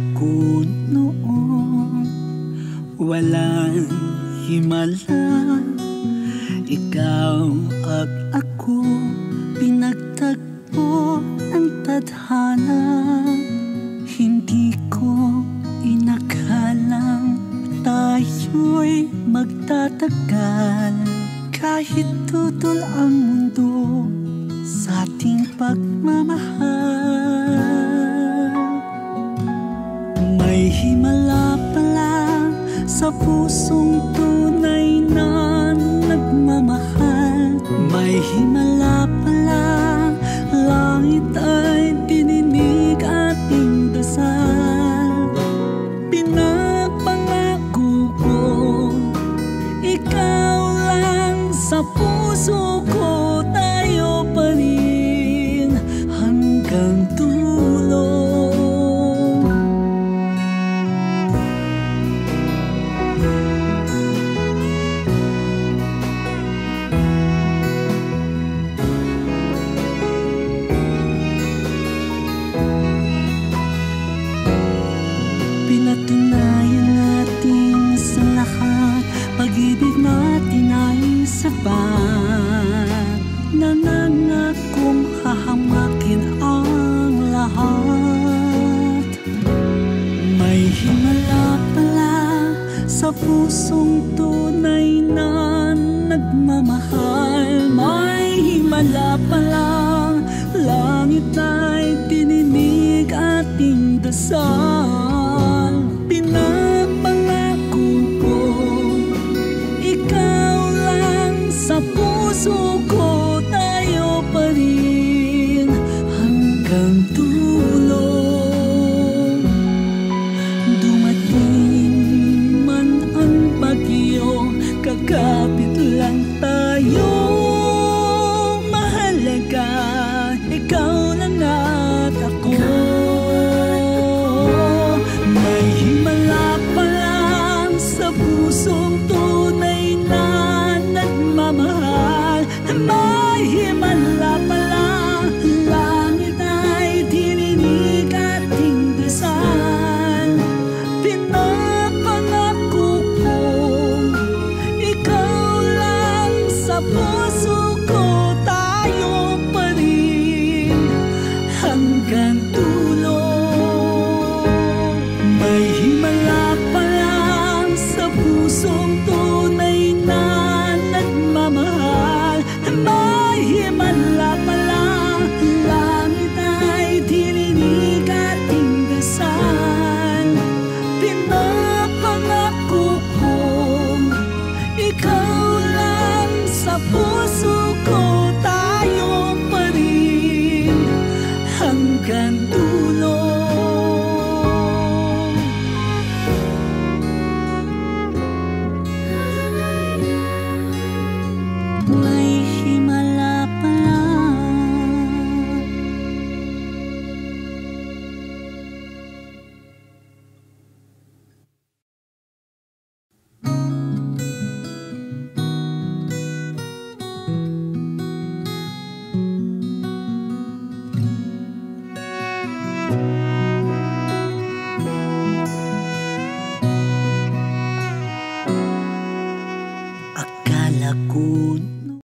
ko noon, walang himala. Ikaw at ako, pinagtagpo ng tadhana. Hindi ko inakalang tayo'y magtatagal, kahit tutol ang mundo sa ating pagmamahal. May himala pala sa pusong tunay na nagmamahal. May himala pala, langit ay dininig ating dasal. Pinapangako ko, ikaw lang sa puso ko, tayo pa rin hanggang dulo. Pinatunayan natin sa lahat, pag-ibig natin ay sapat. Nangangakong hahamakin ang lahat. May himala pala sa pusong tunay na nagmamahal. May himala pala, langit ay dininig ating dasal. Pinapangako ko, ikaw lang sa puso ko, tayo pa rin hanggang dulo. Dumating man ang bagyo, kakapit lang tayo. Mahalaga, ikaw lang at ako. May himala pa lang sa pusong tunay na nagmamahal. May himala pa lang, langit ay dininig ating dasal. Pinapangako ko, ikaw lang sa puso ko, tayo pa rin hanggang dulo. May himala pa lang sa pusong tunay na nagmamahal. May himala pa lang, langit ay dininig ating dasal. Pinapangako ko, ikaw lang sa puso ko, tayo pa rin hanggang dulo. May himala pala. Akala ko